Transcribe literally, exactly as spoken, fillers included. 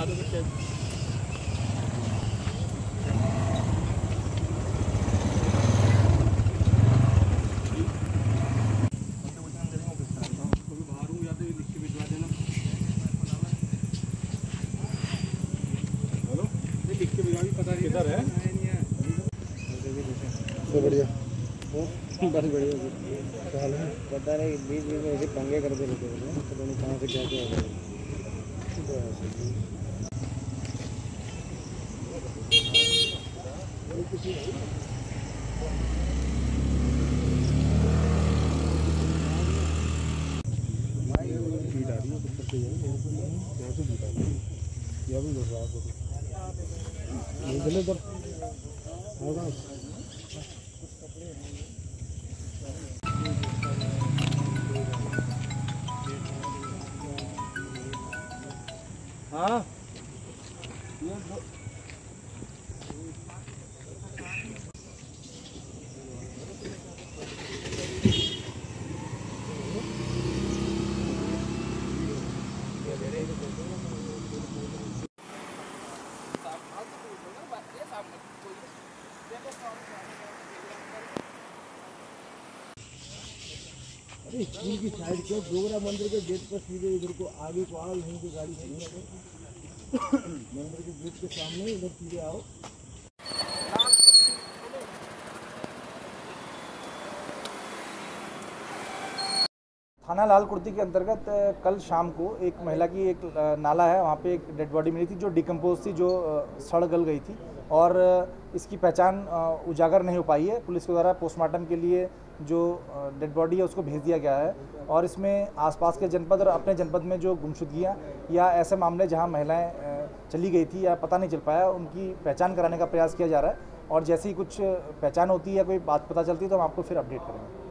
किधर है? तो बढ़िया बस बढ़िया पता नहीं बीच बीच में ऐसे पंगे करते रहते हैं, पता नहीं कहाँ से क्या क्या हो गया। हाँ अरे स्कूल की साइड के डोगरा मंदिर के गेट पर सीधे इधर को आगे को आओ, यहीं से गाड़ी खड़ी है मंदिर के गेट के सामने, इधर सीधे आओ। थाना लाल कुर्ती के अंतर्गत कल शाम को एक महिला की एक नाला है, वहाँ पे एक डेड बॉडी मिली थी जो डिकम्पोज थी, जो सड़ गल गई थी और इसकी पहचान उजागर नहीं हो पाई है। पुलिस के द्वारा पोस्टमार्टम के लिए जो डेड बॉडी है उसको भेज दिया गया है और इसमें आसपास के जनपद और अपने जनपद में जो गुमशुदगियाँ या ऐसे मामले जहाँ महिलाएं चली गई थी या पता नहीं चल पाया, उनकी पहचान कराने का प्रयास किया जा रहा है और जैसे ही कुछ पहचान होती है या कोई बात पता चलती है तो हम आपको फिर अपडेट करेंगे।